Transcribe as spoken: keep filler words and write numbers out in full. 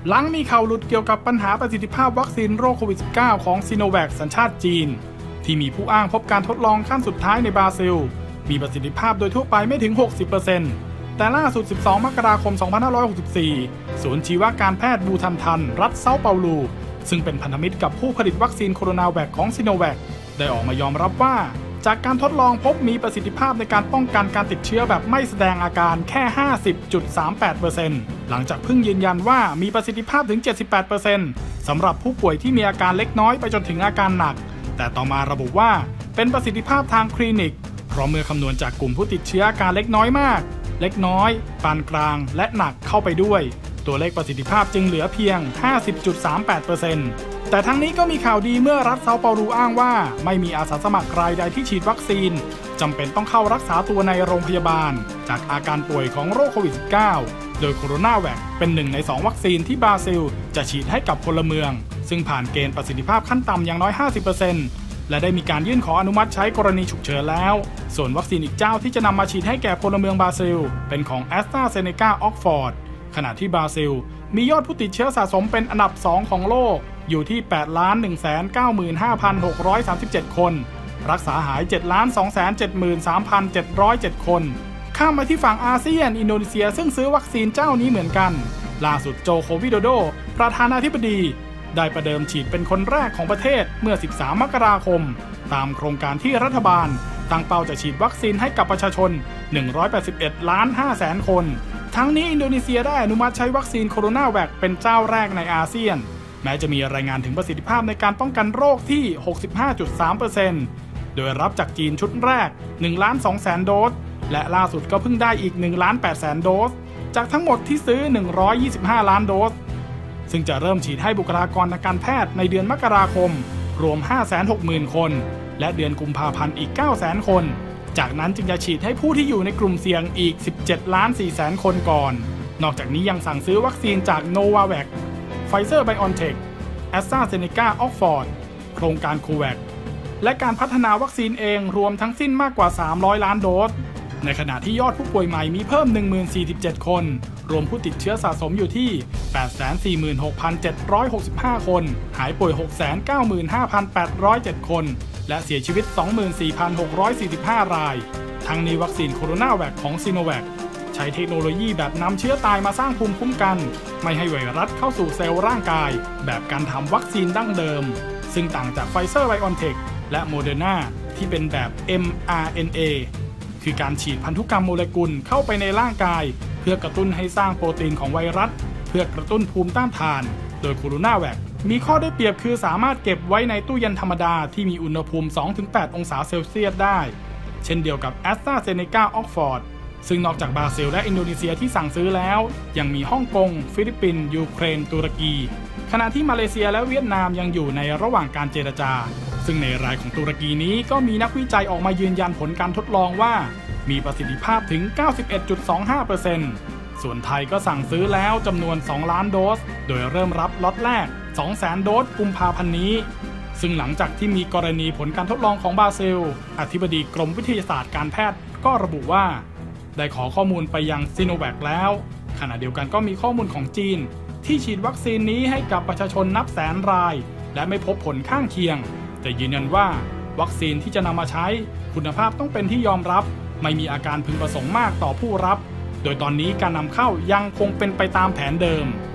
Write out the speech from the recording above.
หลังมีข่าวหลุดเกี่ยวกับปัญหาประสิทธิภาพวัคซีนโรคโควิด สิบเก้า ของซิโนแวคสัญชาติจีนที่มีผู้อ้างพบการทดลองขั้นสุดท้ายในบราซิลมีประสิทธิภาพโดยทั่วไปไม่ถึง หกสิบเปอร์เซ็นต์ แต่ล่าสุดสิบสองมกราคมสองพันห้าร้อยหกสิบสี่ศูนย์ชีวการแพทย์บูทันทันรัฐเซาเปาโลซึ่งเป็นพันธมิตรกับผู้ผลิตวัคซีนโคโรนาแวคของซิโนแวคได้ออกมายอมรับว่าจากการทดลองพบมีประสิทธิภาพในการป้องกันการติดเชื้อแบบไม่แสดงอาการแค่ ห้าสิบจุดสามแปดเปอร์เซ็นต์ หลังจากเพิ่งยืนยันว่ามีประสิทธิภาพถึง เจ็ดสิบแปดเปอร์เซ็นต์ สำหรับผู้ป่วยที่มีอาการเล็กน้อยไปจนถึงอาการหนักแต่ต่อมาระบุว่าเป็นประสิทธิภาพทางคลินิกเพราะเมื่อคำนวณจากกลุ่มผู้ติดเชื้ออาการเล็กน้อยมากเล็กน้อยปานกลางและหนักเข้าไปด้วยตัวเลขประสิทธิภาพจึงเหลือเพียง ห้าสิบจุดสามแปดเปอร์เซ็นต์ แต่ทั้งนี้ก็มีข่าวดีเมื่อรัฐเซาเปาโลอ้างว่าไม่มีอาสาสมัครรายใดที่ฉีดวัคซีนจำเป็นต้องเข้ารักษาตัวในโรงพยาบาลจากอาการป่วยของโรคโควิด สิบเก้า โดยโคโรนาแวคเป็นหนึ่งในสองวัคซีนที่บราซิลจะฉีดให้กับพลเมืองซึ่งผ่านเกณฑ์ประสิทธิภาพขั้นต่ำอย่างน้อย ห้าสิบเปอร์เซ็นต์ และได้มีการยื่นขออนุมัติใช้กรณีฉุกเฉินแล้วส่วนวัคซีนอีกเจ้าที่จะนำมาฉีดให้แก่พลเมืองบราซิลเป็นของ แอสตราเซเนกา ออกฟอร์ด ขณะที่บราซิลมียอดผู้ติดเชื้อสะสมเป็นอันดับสองของโลกอยู่ที่ แปดล้าน หนึ่งแสนเก้าหมื่นห้าพันหกร้อยสามสิบเจ็ด คนรักษาหาย เจ็ดล้าน สองแสนเจ็ดหมื่นสามพันเจ็ดร้อยเจ็ด คนข้ามมาที่ฝั่งอาเซียนอินโดนีเซียซึ่งซื้อวัคซีนเจ้านี้เหมือนกันล่าสุดโจโควิโดโดประธานาธิบดีได้ประเดิมฉีดเป็นคนแรกของประเทศเมื่อสิบสามมกราคมตามโครงการที่รัฐบาลตั้งเป้าจะฉีดวัคซีนให้กับประชาชนหนึ่งร้อยแปดสิบเอ็ดล้านห้าแสนคนทั้งนี้อินโดนีเซียได้อนุมัติใช้วัคซีนโคโรนาแวคเป็นเจ้าแรกในอาเซียนแม้จะมีรายงานถึงประสิทธิภาพในการป้องกันโรคที่ หกสิบห้าจุดสามเปอร์เซ็นต์ โดยรับจากจีนชุดแรก หนึ่งล้านสองแสนโดสและล่าสุดก็เพิ่งได้อีก หนึ่งล้านแปดแสนโดสจากทั้งหมดที่ซื้อหนึ่งร้อยยี่สิบห้าล้านโดสซึ่งจะเริ่มฉีดให้บุคลากรทางการแพทย์ในเดือนมกราคมรวม ห้าแสนหกหมื่น คนและเดือนกุมภาพันธ์อีก เก้าแสน คนจากนั้นจึงจะฉีดให้ผู้ที่อยู่ในกลุ่มเสี่ยงอีก สิบเจ็ดล้านสี่แสน คนก่อนนอกจากนี้ยังสั่งซื้อวัคซีนจาก โนวาแวค ไฟเซอร์ ไบออนเทค แอสตราเซเนกา ออกฟอร์ด โครงการโคแวคและการพัฒนาวัคซีนเองรวมทั้งสิ้นมากกว่าสามร้อยล้านโดสในขณะที่ยอดผู้ป่วยใหม่มีเพิ่ม หนึ่งหมื่นสี่สิบเจ็ด คนรวมผู้ติดเชื้อสะสมอยู่ที่ แปดแสนสี่หมื่นหกพันเจ็ดร้อยหกสิบห้า คนหายป่วย หกแสนเก้าหมื่นห้าพันแปดร้อยเจ็ด คนและเสียชีวิต สองหมื่นสี่พันหกร้อยสี่สิบห้า รายทั้งนี้วัคซีนโคโรนาแวคของซิโนแวคใช้เทคโนโลยีแบบนำเชื้อตายมาสร้างภูมิคุ้มกันไม่ให้ไวรัสเข้าสู่เซลล์ร่างกายแบบการทำวัคซีนดั้งเดิมซึ่งต่างจากไฟเซอร์ ไบออนเทค และโมเดอร์นาที่เป็นแบบ เอ็ม อาร์ เอ็น เอ คือการฉีดพันธุกรรมโมเลกุลเข้าไปในร่างกายเพื่อกระตุ้นให้สร้างโปรตีนของไวรัสเพื่อกระตุ้นภูมิต้านทานโดยโคโรนาแวคมีข้อได้เปรียบคือสามารถเก็บไว้ในตู้เย็นธรรมดาที่มีอุณหภูมิ สองถึงแปด องศาเซลเซียสได้เช่นเดียวกับ แอสตราเซเนกา ออกฟอร์ด ซึ่งนอกจากบราซิลและอินโดนีเซียที่สั่งซื้อแล้วยังมีฮ่องกงฟิลิปปินส์ยูเครนตุรกีขณะที่มาเลเซียและเวียดนามยังอยู่ในระหว่างการเจรจาซึ่งในรายของตุรกีนี้ก็มีนักวิจัยออกมายืนยันผลการทดลองว่ามีประสิทธิภาพถึง เก้าสิบเอ็ดจุดสองห้าเปอร์เซ็นต์ ส่วนไทยก็สั่งซื้อแล้วจำนวนสองล้านโดสโดยเริ่มรับล็อตแรก สองแสน โดสกุมภาพันธ์นี้ซึ่งหลังจากที่มีกรณีผลการทดลองของบราซิลอธิบดีกรมวิทยาศาสตร์การแพทย์ก็ระบุว่าได้ขอข้อมูลไปยังซิโนแวคแล้วขณะเดียวกันก็มีข้อมูลของจีนที่ฉีดวัคซีนนี้ให้กับประชาชนนับแสนรายและไม่พบผลข้างเคียงแต่ยืนยันว่าวัคซีนที่จะนำมาใช้คุณภาพต้องเป็นที่ยอมรับไม่มีอาการพึงประสงค์มากต่อผู้รับโดยตอนนี้การนำเข้ายังคงเป็นไปตามแผนเดิม